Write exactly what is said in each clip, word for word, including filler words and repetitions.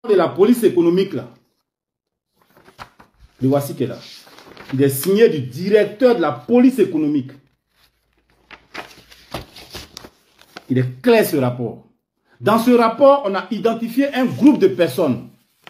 de la police économique, là, le voici qui est là. Il est signé du directeur de la police économique. Il est clair ce rapport. Dans ce rapport, on a identifié un groupe de personnes.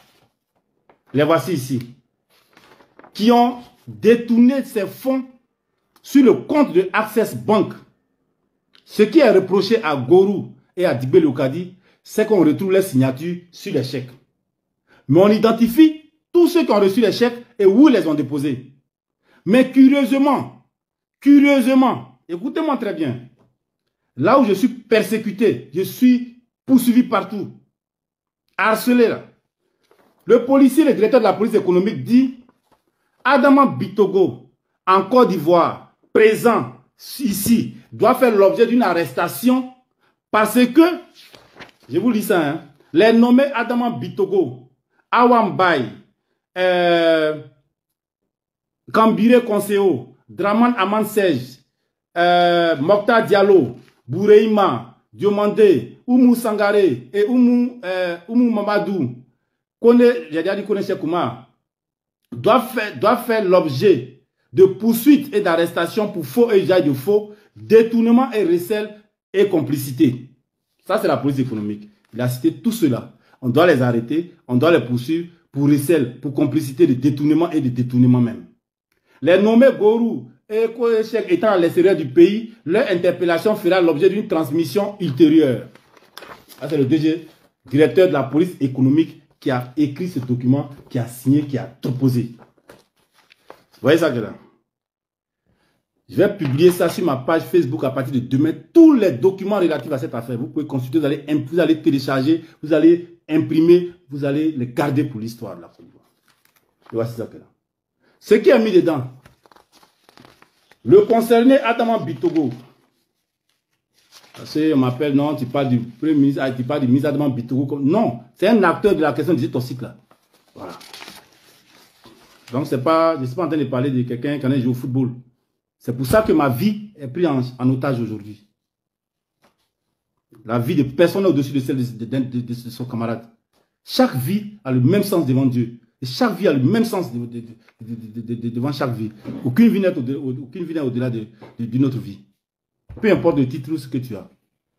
Les voici ici. Qui ont détourné ces fonds sur le compte de Access Bank. Ce qui est reproché à Gorou et à Dibé Lokadi, c'est qu'on retrouve les signatures sur les chèques. Mais on identifie tous ceux qui ont reçu les chèques et où ils les ont déposés. Mais curieusement, curieusement, écoutez-moi très bien, là où je suis persécuté, je suis poursuivi partout, harcelé là. Le policier, le directeur de la police économique dit Adama Bitogo, en Côte d'Ivoire, présent ici, doit faire l'objet d'une arrestation parce que, je vous lis ça, hein, les nommés Adama Bitogo, Awambaye, euh, Kambire Konseo, Draman Aman Sej, euh, Mokta Diallo, Boureima, Diomande, Oumou Sangare et Oumou, euh, Oumou Mamadou, j'ai déjà dit Kone Chekouma, doivent faire, doivent faire l'objet de poursuites et d'arrestations pour faux et usage de faux, détournement et recel et complicité. Ça, c'est la police économique. Il a cité tout cela. On doit les arrêter, on doit les poursuivre pour recel, pour complicité de détournement et de détournement même. Les nommés Gorou et Koechek étant à l'extérieur du pays, leur interpellation fera l'objet d'une transmission ultérieure. Ça, c'est le D G, directeur de la police économique, qui a écrit ce document, qui a signé, qui a proposé. Vous voyez ça que là? Je vais publier ça sur ma page Facebook à partir de demain. Tous les documents relatifs à cette affaire, vous pouvez consulter, vous allez, vous allez télécharger, vous allez imprimer, vous allez les garder pour l'histoire de la Côte d'Ivoire. Voici ça que là. Ce qui est mis dedans, le concerné Adama Bitogo. Parce qu'on m'appelle, non, tu parles du premier ministre, tu parles du ministre Adama Bitogo. Non, c'est un acteur de la question des toxiques là. Voilà. Donc, c'est pas, je ne suis pas en train de parler de quelqu'un qui en a joué au football. C'est pour ça que ma vie est prise en, en otage aujourd'hui. La vie de personne au-dessus de celle de, de, de, de son camarade. Chaque vie a le même sens devant Dieu. Et chaque vie a le même sens de, de, de, de, de, de, devant chaque vie. Aucune vie n'est au-delà au au-delà de, de, d'une autre vie. Peu importe le titre ou ce que tu as.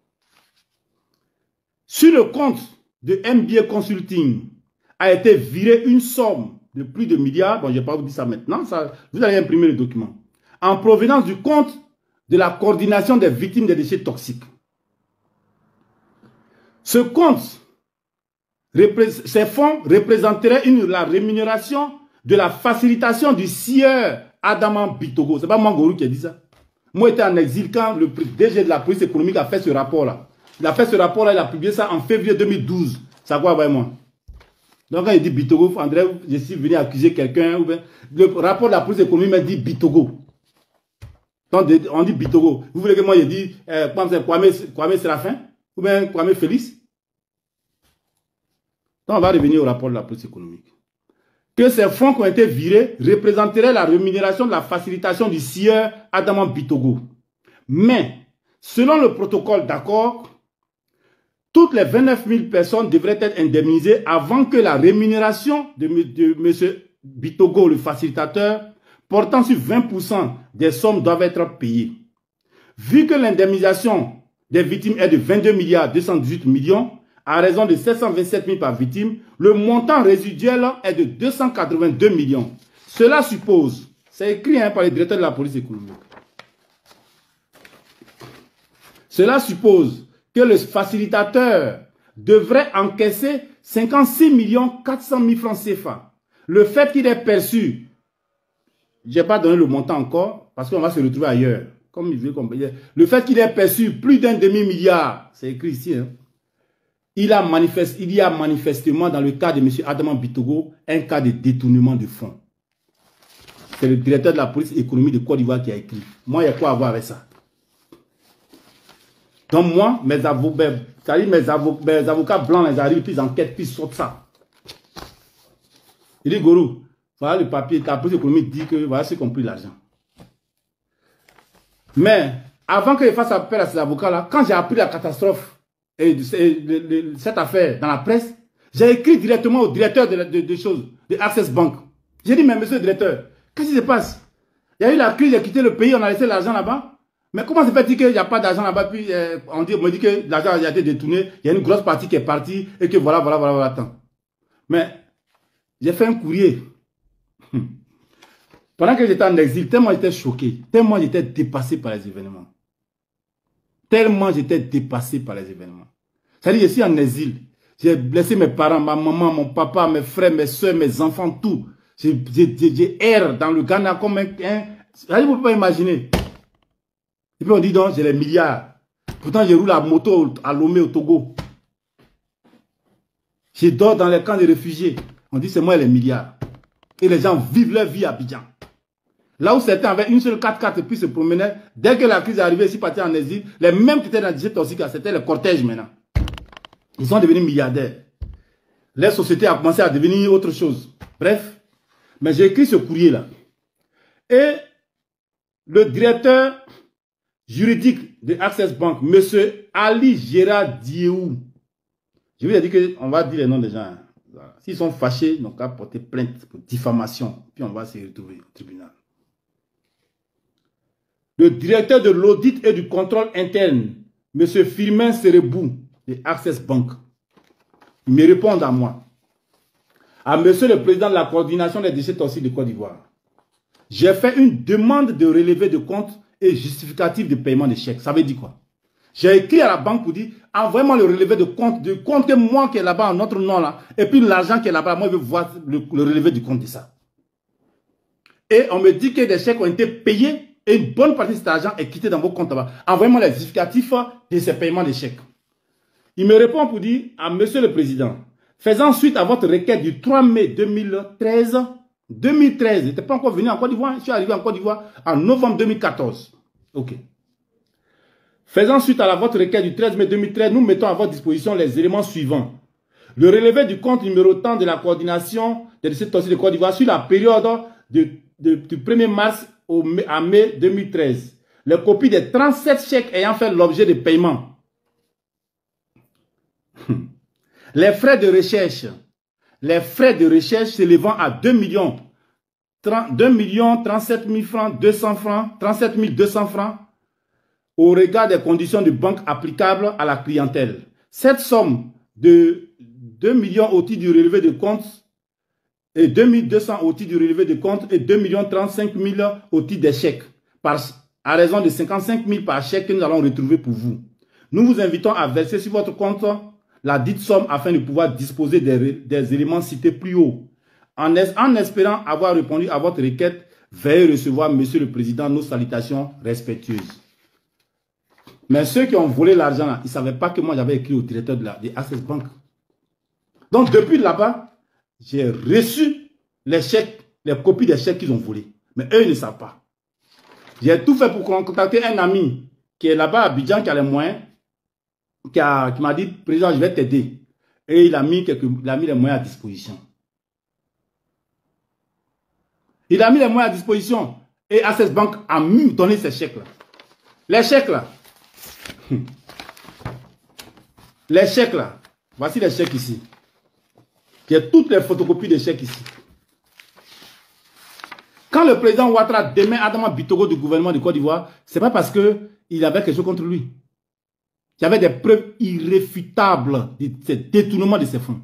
Sur le compte de M B A Consulting a été viré une somme de plus de milliards. Bon, je ne vais pas vous dire ça maintenant. Ça, vous allez imprimer le document. En provenance du compte de la coordination des victimes des déchets toxiques. Ce compte, ces fonds représenteraient une, la rémunération de la facilitation du sieur Adama Bitogo. Ce n'est pas Mangorou qui a dit ça. Moi, j'étais en exil quand le D G de la police économique a fait ce rapport-là. Il a fait ce rapport-là, il a publié ça en février deux mille douze. Ça quoi avec moi? Donc, quand il dit Bitogo, André, je suis venu accuser quelqu'un. Le rapport de la police économique m'a dit Bitogo. Donc, on dit Bitogo. Vous voulez que moi, je dise euh, Kwame, Kwame Séraphin ou bien Kwame Félix? Donc, on va revenir au rapport de la police économique. Que ces fonds qui ont été virés représenteraient la rémunération de la facilitation du sieur Adama Bitogo. Mais, selon le protocole d'accord, toutes les vingt-neuf mille personnes devraient être indemnisées avant que la rémunération de, de M. Bitogo, le facilitateur, portant sur vingt pour cent des sommes doivent être payées. Vu que l'indemnisation des victimes est de vingt-deux milliards deux cent dix-huit millions, à raison de sept cent vingt-sept mille par victime, le montant résiduel est de deux cent quatre-vingt-deux millions. Cela suppose, c'est écrit hein, par le directeur de la police économique, cela suppose que le facilitateur devrait encaisser cinquante-six millions quatre cent mille francs C F A. Le fait qu'il ait perçu, je n'ai pas donné le montant encore, parce qu'on va se retrouver ailleurs. Comme il veut comprendre. Le fait qu'il ait perçu plus d'un demi-milliard, c'est écrit ici, hein, il, a manifest, il y a manifestement dans le cas de M. Adama Bitogo un cas de détournement de fonds. C'est le directeur de la police économique de Côte d'Ivoire qui a écrit. Moi, il y a quoi à voir avec ça? Donc moi, mes avocats, mes avocats, mes avocats blancs, les arrivent, puis ils enquêtent, puis ils sortent ça. Il dit, Gorou, voilà le papier, la police économique dit que voilà ceux qui ont pris l'argent. Mais avant que je fasse appel à ces avocats-là, quand j'ai appris la catastrophe et, et, et, et cette affaire dans la presse, J'ai écrit directement au directeur de, de, de choses, de Access Bank. J'ai dit, mais monsieur le directeur, qu'est-ce qui se passe? Il y a eu la crise, il a quitté le pays, on a laissé l'argent là-bas. Mais comment se fait-il qu'il n'y a pas d'argent là-bas? Puis euh, on, dit, on me dit que l'argent a été détourné, il y a une grosse partie qui est partie et que voilà, voilà, voilà, voilà, attends. Mais j'ai fait un courrier. Pendant que j'étais en exil, tellement j'étais choqué, tellement j'étais dépassé par les événements. Tellement j'étais dépassé par les événements. C'est-à-dire, je suis en exil. J'ai blessé mes parents, ma maman, mon papa, mes frères, mes soeurs, mes enfants, tout. J'ai erré dans le Ghana comme un... un vous ne pouvez pas imaginer. Et puis on dit donc, j'ai les milliards. Pourtant, je roule la moto à Lomé, au Togo. Je dors dans les camps de réfugiés. On dit, c'est moi les milliards. Et les gens vivent leur vie à Abidjan. Là où certains avaient une seule quatre quatre et puis se promenaient, dès que la crise est arrivée, ici partis en exil, les mêmes qui étaient dans le district toxique, c'était les cortèges maintenant. Ils sont devenus milliardaires. Les sociétés ont commencé à devenir autre chose. Bref, mais j'ai écrit ce courrier-là. Et le directeur juridique de Access Bank, M. Ali Gérard Diéou, je vous ai dit qu'on va dire les noms des gens. Voilà. S'ils sont fâchés, ils n'ont qu'à porter plainte pour diffamation. Puis on va se retrouver au tribunal. Le directeur de l'audit et du contrôle interne, M. Firmin Serebou, de Access Bank. Il me répond à moi. À monsieur le président de la coordination des déchets toxiques de Côte d'Ivoire. J'ai fait une demande de relevé de compte et justificatif de paiement des chèques. Ça veut dire quoi? J'ai écrit à la banque pour dire, envoyez-moi le relevé de compte, de compte que moi qui est là-bas en notre nom là, et puis l'argent qui est là-bas, moi je veux voir le, le relevé du compte de ça. Et on me dit que des chèques ont été payés et une bonne partie de cet argent est quitté dans vos comptes là-bas. Envoyez-moi les justificatifs de ces paiements des chèques. Il me répond pour dire à monsieur le président, faisant suite à votre requête du trois mai deux mille treize, deux mille treize, je n'étais pas encore venu en Côte d'Ivoire, je suis arrivé en Côte d'Ivoire en novembre deux mille quatorze. Ok. Faisant suite à la, votre requête du treize mai deux mille treize, nous mettons à votre disposition les éléments suivants. Le relevé du compte numéro tant de la coordination des déchets toxiques de Côte d'Ivoire sur la période de, de, du premier mars au mai, à mai deux mille treize. Les copies des trente-sept chèques ayant fait l'objet de paiement. Les frais de recherche, les frais de recherche s'élevant à deux millions, deux millions trente-sept mille francs, deux cents francs, trente-sept mille deux cents francs, au regard des conditions de banque applicables à la clientèle. Cette somme de deux millions au titre du relevé de compte et deux mille deux cents au titre du relevé de compte et deux millions trente-cinq mille au titre des chèques, par, à raison de cinquante-cinq mille par chèque que nous allons retrouver pour vous. Nous vous invitons à verser sur votre compte la dite somme afin de pouvoir disposer des, des éléments cités plus haut. En, es, en espérant avoir répondu à votre requête, veuillez recevoir, Monsieur le Président, nos salutations respectueuses. Mais ceux qui ont volé l'argent, ils ne savaient pas que moi j'avais écrit au directeur de, la, de Access Bank. Donc depuis là-bas, j'ai reçu les chèques, les copies des chèques qu'ils ont volés. Mais eux, ils ne savent pas. J'ai tout fait pour contacter un ami qui est là-bas à Abidjan, qui a les moyens, qui, qui m'a dit, président, je vais t'aider. Et il a, mis quelques, il a mis les moyens à disposition. Il a mis les moyens à disposition. Et Access Bank a mis donné ces chèques-là. Les chèques-là. Les chèques-là. Voici les chèques ici. J'ai toutes les photocopies des chèques ici. Quand le président Ouattara démet Adama Bitogo du gouvernement de Côte d'Ivoire, ce n'est pas parce qu'il avait quelque chose contre lui. Il y avait des preuves irréfutables de ce détournement de ces fonds.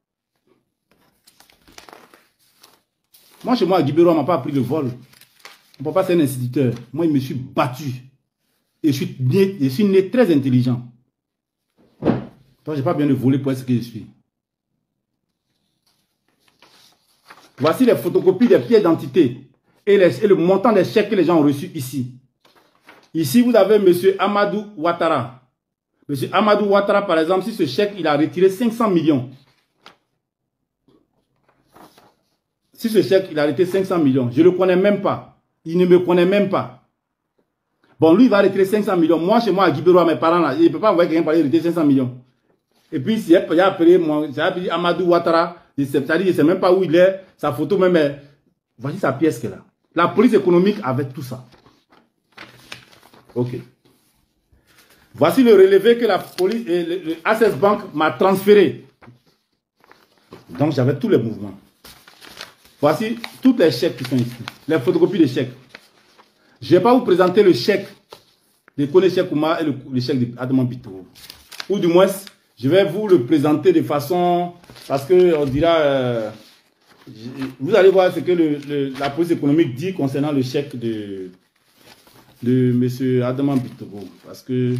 Moi, chez moi, à Guibéro, on ne m'a pas appris le vol. Mon papa, c'est un instituteur. Moi, il me suis battu. Et je suis né, je suis né très intelligent. Donc, je n'ai pas besoin de voler pour être ce que je suis. Voici les photocopies des pièces d'identité et, et le montant des chèques que les gens ont reçus ici. Ici, vous avez M. Amadou Ouattara. M. Amadou Ouattara, par exemple, si ce chèque, il a retiré cinq cents millions. Si ce chèque, il a retiré cinq cents millions, je ne le connais même pas. Il ne me connaît même pas. Bon, lui, il va retirer cinq cents millions. Moi, chez moi, à Guibéro, mes parents, là, il ne peut pas envoyer quelqu'un pour aller retirer cinq cents millions. Et puis, il a appelé, moi, j'ai appelé Amadou Ouattara. C'est-à-dire, il ne sait même pas où il est. Sa photo même est... Voici sa pièce qu'elle a. La police économique avec tout ça. Ok. Voici le relevé que la police et le, le Access Bank m'a transféré. Donc j'avais tous les mouvements. Voici tous les chèques qui sont ici. Les photocopies des chèques. Je ne vais pas vous présenter le chèque de Kone Cheikh Oumar et le, le chèque d'Adama Bitoro. Ou du moins, je vais vous le présenter de façon... Parce qu'on dira... Euh, vous allez voir ce que le, le, la police économique dit concernant le chèque de, de M. Adama Bitoro. Parce que...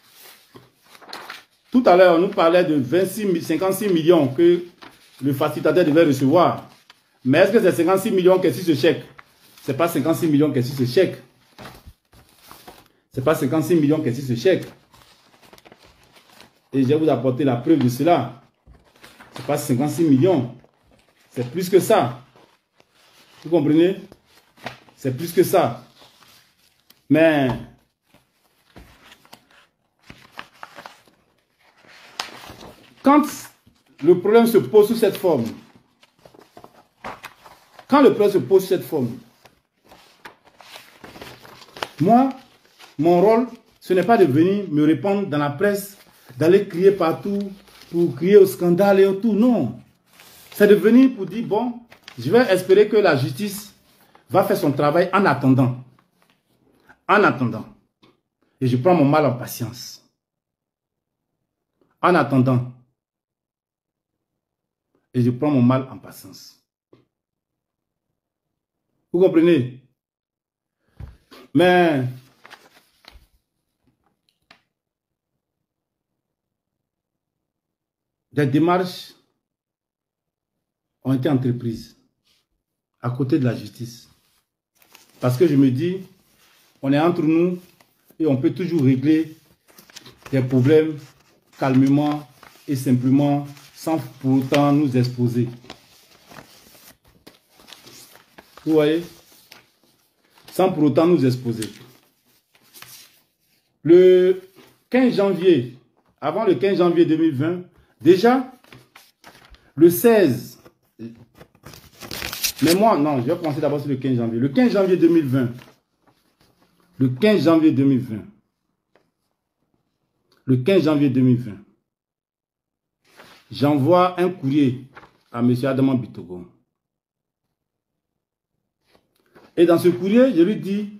Tout à l'heure, on nous parlait de vingt-six, cinquante-six millions que le facilitateur devait recevoir. Mais est-ce que c'est cinquante-six millions qui est sur ce chèque? Ce n'est pas cinquante-six millions qui est sur ce chèque. Ce n'est pas cinquante-six millions qui est sur ce chèque. Et je vais vous apporter la preuve de cela. Ce n'est pas cinquante-six millions. C'est plus que ça. Vous comprenez? C'est plus que ça. Mais... quand le problème se pose sous cette forme, quand le problème se pose sous cette forme, moi, mon rôle, ce n'est pas de venir me répandre dans la presse, d'aller crier partout, pour crier au scandale et tout, non. C'est de venir pour dire, bon, je vais espérer que la justice va faire son travail en attendant. En attendant. Et je prends mon mal en patience. En attendant. Et je prends mon mal en patience. Vous comprenez? Mais des démarches ont été entreprises à côté de la justice. Parce que je me dis, on est entre nous et on peut toujours régler des problèmes calmement et simplement, sans pour autant nous exposer. Vous voyez? Sans pour autant nous exposer. Le quinze janvier, avant le quinze janvier deux mille vingt, déjà, le seize, mais moi, non, je vais commencer d'abord sur le quinze janvier. Le quinze janvier deux mille vingt, le quinze janvier deux mille vingt, le quinze janvier deux mille vingt, j'envoie un courrier à M. Adama Bitoro. Et dans ce courrier, je lui dis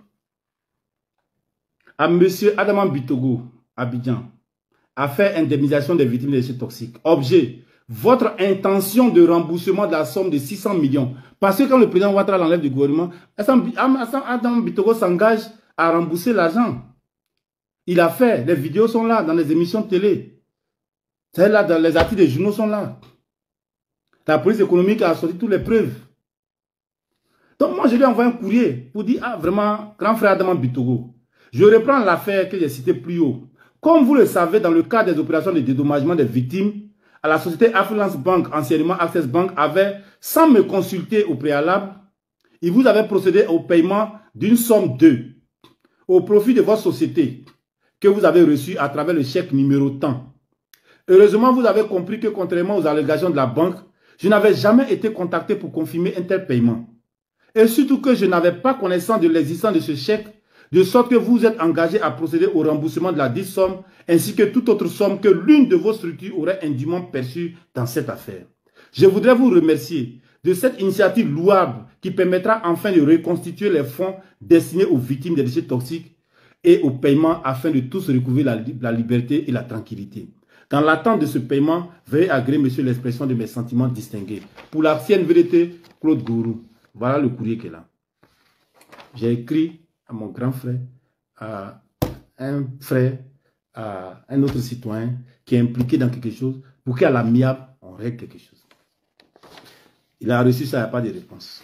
à M. Adama Bitoro, Abidjan, affaire indemnisation des victimes des déchets toxiques. Objet, votre intention de remboursement de la somme de six cents millions. Parce que quand le président Ouattara l'enlève du gouvernement, Adama Bitoro s'engage à rembourser l'argent. Il a fait, les vidéos sont là, dans les émissions de télé. C'est là, dans les articles des journaux sont là. La police économique a sorti toutes les preuves. Donc moi, je lui ai envoyé un courrier pour dire, ah vraiment, grand frère Adama Bitoro, je reprends l'affaire que j'ai citée plus haut. Comme vous le savez, dans le cadre des opérations de dédommagement des victimes, à la société Affluence Bank, anciennement Access Bank, avait, sans me consulter au préalable, il vous avait procédé au paiement d'une somme de, au profit de votre société, que vous avez reçu à travers le chèque numéro tant. Heureusement, vous avez compris que contrairement aux allégations de la banque, je n'avais jamais été contacté pour confirmer un tel paiement. Et surtout que je n'avais pas connaissance de l'existence de ce chèque, de sorte que vous êtes engagé à procéder au remboursement de la dite somme, ainsi que toute autre somme que l'une de vos structures aurait indûment perçue dans cette affaire. Je voudrais vous remercier de cette initiative louable qui permettra enfin de reconstituer les fonds destinés aux victimes des déchets toxiques et au paiement afin de tous recouvrir la, la liberté et la tranquillité. Dans l'attente de ce paiement, veuillez agréer, monsieur, l'expression de mes sentiments distingués. Pour la sienne vérité, Claude Gourou. Voilà le courrier qui est là. J'ai écrit à mon grand frère, à un frère, à un autre citoyen qui est impliqué dans quelque chose pour qu'à l'amiable, on règle quelque chose. Il a reçu ça, il n'y a pas de réponse.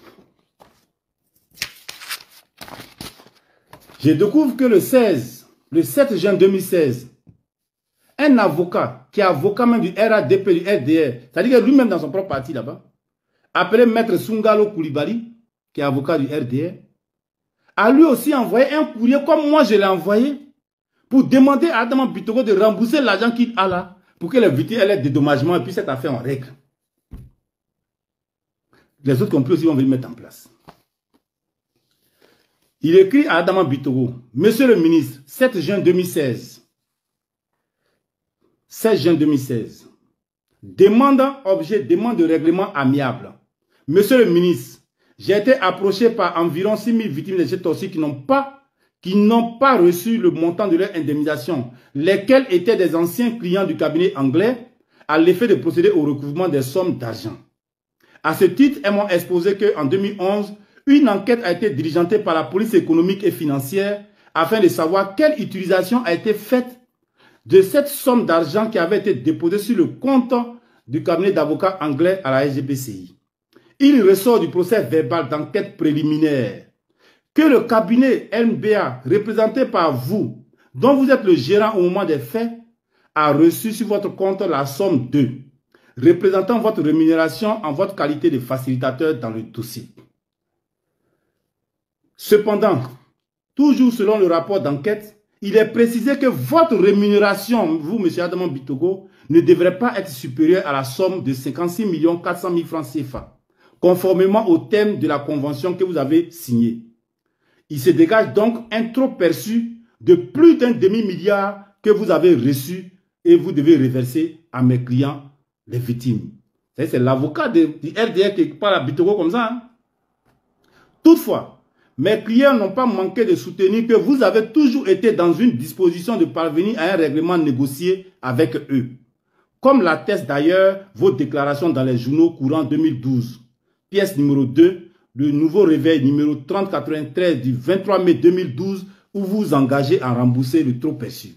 Je découvre que le seize, le sept juin deux mille seize, un avocat, qui est avocat même du R A D P, du R D R, c'est-à-dire que lui-même dans son propre parti là-bas, appelé Maître Sungalo Koulibaly, qui est avocat du R D R, a lui aussi envoyé un courrier comme moi je l'ai envoyé pour demander à Adama Bitoro de rembourser l'argent qu'il a là pour que les victimes aient des dédommagements et puis cette affaire en règle. Les autres compris aussi vont venir mettre en place. Il écrit à Adama Bitoro, Monsieur le ministre, sept juin deux mille seize, seize juin deux mille seize, Demande objet, demande de règlement amiable. Monsieur le ministre, j'ai été approché par environ six mille victimes de déchets toxiques qui n'ont pas, qui n'ont pas reçu le montant de leur indemnisation, lesquels étaient des anciens clients du cabinet anglais, à l'effet de procéder au recouvrement des sommes d'argent. À ce titre, elles m'ont exposé qu'en deux mille onze, une enquête a été diligentée par la police économique et financière afin de savoir quelle utilisation a été faite de cette somme d'argent qui avait été déposée sur le compte du cabinet d'avocats anglais à la S G B C I. Il ressort du procès verbal d'enquête préliminaire que le cabinet N B A, représenté par vous, dont vous êtes le gérant au moment des faits, a reçu sur votre compte la somme de représentant votre rémunération en votre qualité de facilitateur dans le dossier. Cependant, toujours selon le rapport d'enquête, il est précisé que votre rémunération, vous, M. Adama Bitogo, ne devrait pas être supérieure à la somme de cinquante-six millions quatre cent mille francs C F A, conformément au thème de la convention que vous avez signée. Il se dégage donc un trop perçu de plus d'un demi-milliard que vous avez reçu et vous devez reverser à mes clients, les victimes. C'est l'avocat du R D R qui parle à Bitogo comme ça. Hein? Toutefois, mes clients n'ont pas manqué de soutenir que vous avez toujours été dans une disposition de parvenir à un règlement négocié avec eux. Comme l'attestent d'ailleurs vos déclarations dans les journaux courant deux mille douze. Pièce numéro deux, le nouveau réveil numéro trente quatre-vingt-treize du vingt-trois mai deux mille douze, où vous vous engagez à rembourser le trop perçu.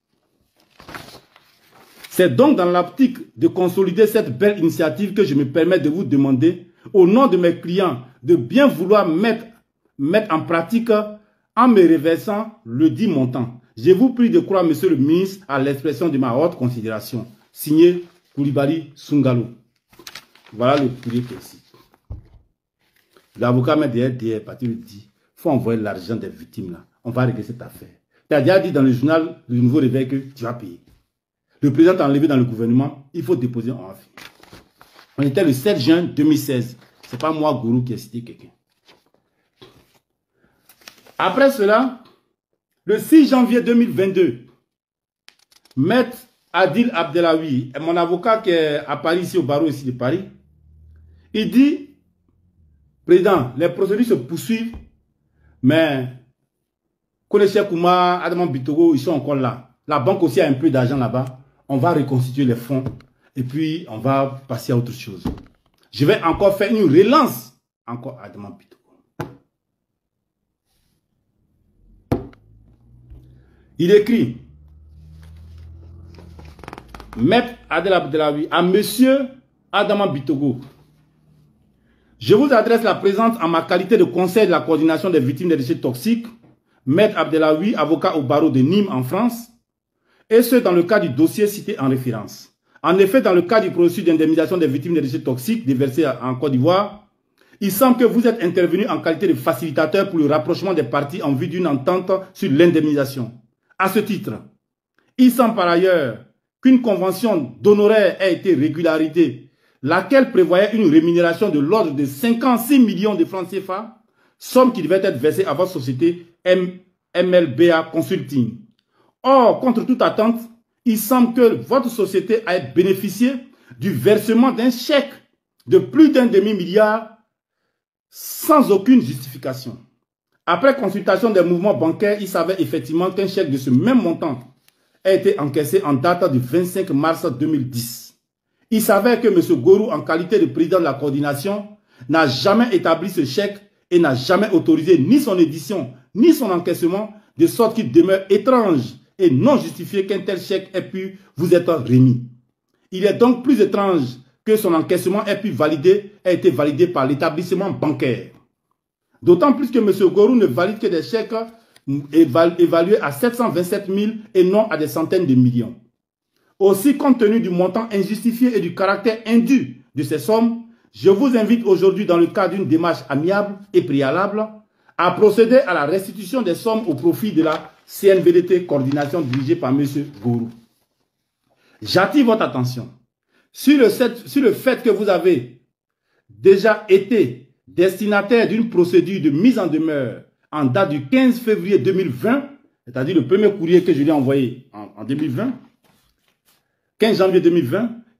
C'est donc dans l'optique de consolider cette belle initiative que je me permets de vous demander, au nom de mes clients, de bien vouloir mettre, mettre en pratique en me reversant le dit montant. Je vous prie de croire, monsieur le ministre, à l'expression de ma haute considération. Signé Koulibaly Sungalo. Voilà le courrier précis. L'avocat m'a dit, parti lui dit, il faut envoyer l'argent des victimes là. On va régler cette affaire. Tu as déjà dit dans le journal, le nouveau réveil, que tu vas payer. Le président t'a enlevé dans le gouvernement, il faut déposer en affaire. On était le sept juin deux mille seize. Ce n'est pas moi, Gourou, qui ai cité quelqu'un. Après cela, le six janvier deux mille vingt-deux, Maître Adil Abdelawi, mon avocat qui est à Paris, ici au barreau ici de Paris, il dit, président, les procédures se poursuivent, mais Koneche Kouma, Adama Bitogo, ils sont encore là. La banque aussi a un peu d'argent là-bas. On va reconstituer les fonds et puis on va passer à autre chose. Je vais encore faire une relance encore à Adama Bitogo. Il écrit, Maître Adel Abdelawi, à monsieur Adama Bitogo, je vous adresse la présente en ma qualité de conseil de la coordination des victimes des déchets toxiques, Maître Abdelawi, avocat au barreau de Nîmes en France, et ce dans le cas du dossier cité en référence. En effet, dans le cas du processus d'indemnisation des victimes des déchets toxiques déversés en Côte d'Ivoire, il semble que vous êtes intervenu en qualité de facilitateur pour le rapprochement des parties en vue d'une entente sur l'indemnisation. À ce titre, il semble par ailleurs qu'une convention d'honoraires a été régularisée, laquelle prévoyait une rémunération de l'ordre de cinquante-six millions de francs C F A, somme qui devait être versée à votre société M L B A Consulting. Or, contre toute attente, il semble que votre société a bénéficié du versement d'un chèque de plus d'un demi-milliard sans aucune justification. Après consultation des mouvements bancaires, il savait effectivement qu'un chèque de ce même montant a été encaissé en date du vingt-cinq mars deux mille dix. Il savait que M. Gourou, en qualité de président de la coordination, n'a jamais établi ce chèque et n'a jamais autorisé ni son édition, ni son encaissement, de sorte qu'il demeure étrange et non justifié qu'un tel chèque ait pu vous être remis. Il est donc plus étrange que son encaissement ait pu valider, ait été validé par l'établissement bancaire. D'autant plus que M. Gourou ne valide que des chèques évalués à sept cent vingt-sept mille et non à des centaines de millions. Aussi, compte tenu du montant injustifié et du caractère indu de ces sommes, je vous invite aujourd'hui, dans le cadre d'une démarche amiable et préalable, à procéder à la restitution des sommes au profit de la C N V D T, coordination dirigée par M. Gourou. J'attire votre attention sur le, sur le fait que vous avez déjà été destinataire d'une procédure de mise en demeure en date du quinze février deux mille vingt, c'est-à-dire le premier courrier que je lui ai envoyé en, en deux mille vingt, quinze janvier deux mille vingt,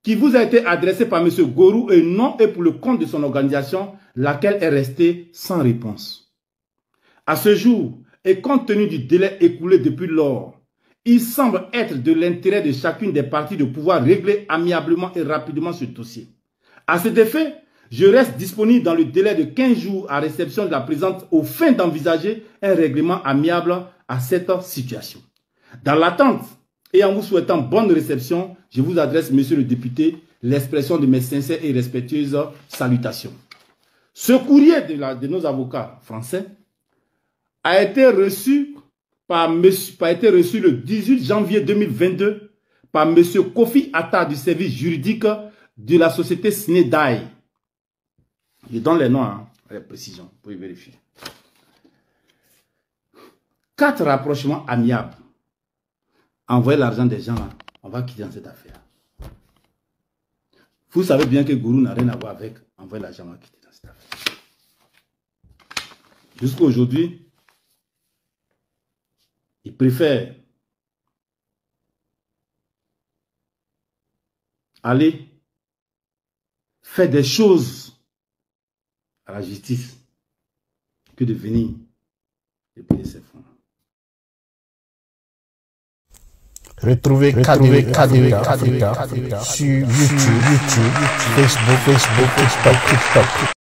qui vous a été adressée par M. Gorou et non et pour le compte de son organisation, laquelle est restée sans réponse. À ce jour, et compte tenu du délai écoulé depuis lors, il semble être de l'intérêt de chacune des parties de pouvoir régler amiablement et rapidement ce dossier. À cet effet, je reste disponible dans le délai de quinze jours à réception de la présente au fin d'envisager un règlement amiable à cette situation. Dans l'attente et en vous souhaitant bonne réception, je vous adresse, monsieur le député, l'expression de mes sincères et respectueuses salutations. Ce courrier de, la, de nos avocats français a été reçu par monsieur, a été reçu le dix-huit janvier deux mille vingt-deux par M. Kofi Atta du service juridique de la société Snedai. Je donne les noms, hein, avec précision, pour y vérifier. Quatre rapprochements amiables. Envoyer l'argent des gens, là, on va quitter dans cette affaire. Vous savez bien que Gourou n'a rien à voir avec envoyer l'argent, on va quitter dans cette affaire. Jusqu'à aujourd'hui, il préfère aller faire des choses à la justice que de venir et payer ses fonds. Retrouvez Kadewere Africa sur YouTube, Facebook, Facebook, TikTok, TikTok.